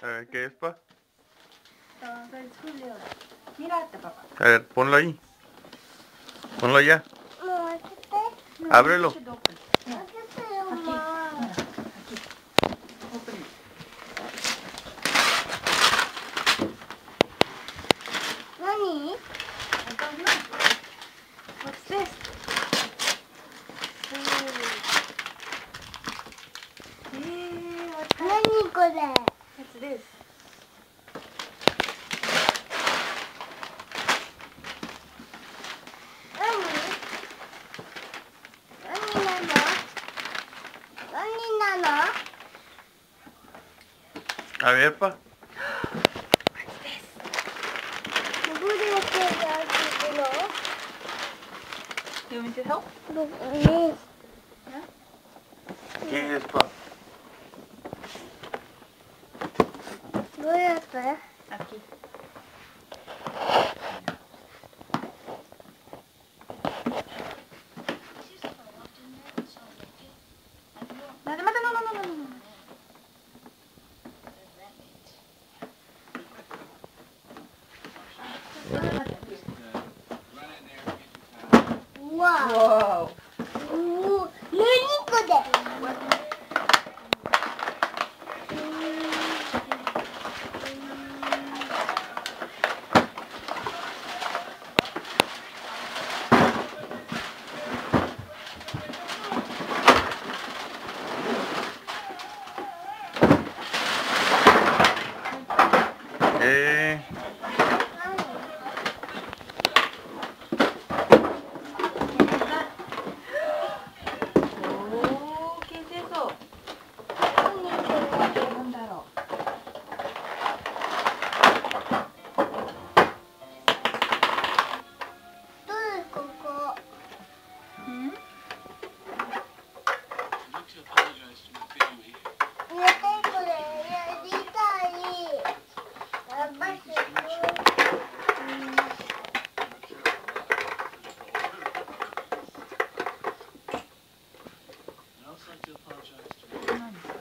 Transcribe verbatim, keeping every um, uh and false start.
A ver, ¿qué es, pa? Mírate, papá. A ver, ponlo ahí. Ponlo allá. No, aquí te. Ábrelo. Aquí te, mamá. Aquí. Open it. Nani? I don't know. What's this? Hey, what's that? Nani これ? What's this? Nani? Nani なの? Nani なの? A ver, pa. What's this? どれを手で開けるの? You want me to help? どこ? ¿Qué es, pa? どうやって? Aquí. Mate, mate, no, no, no, no, no. Wow. Whoa. Ooh, 何これ? Eh. Oh, ¿qué es eso? ¿Dónde? ¿Mm? Come on.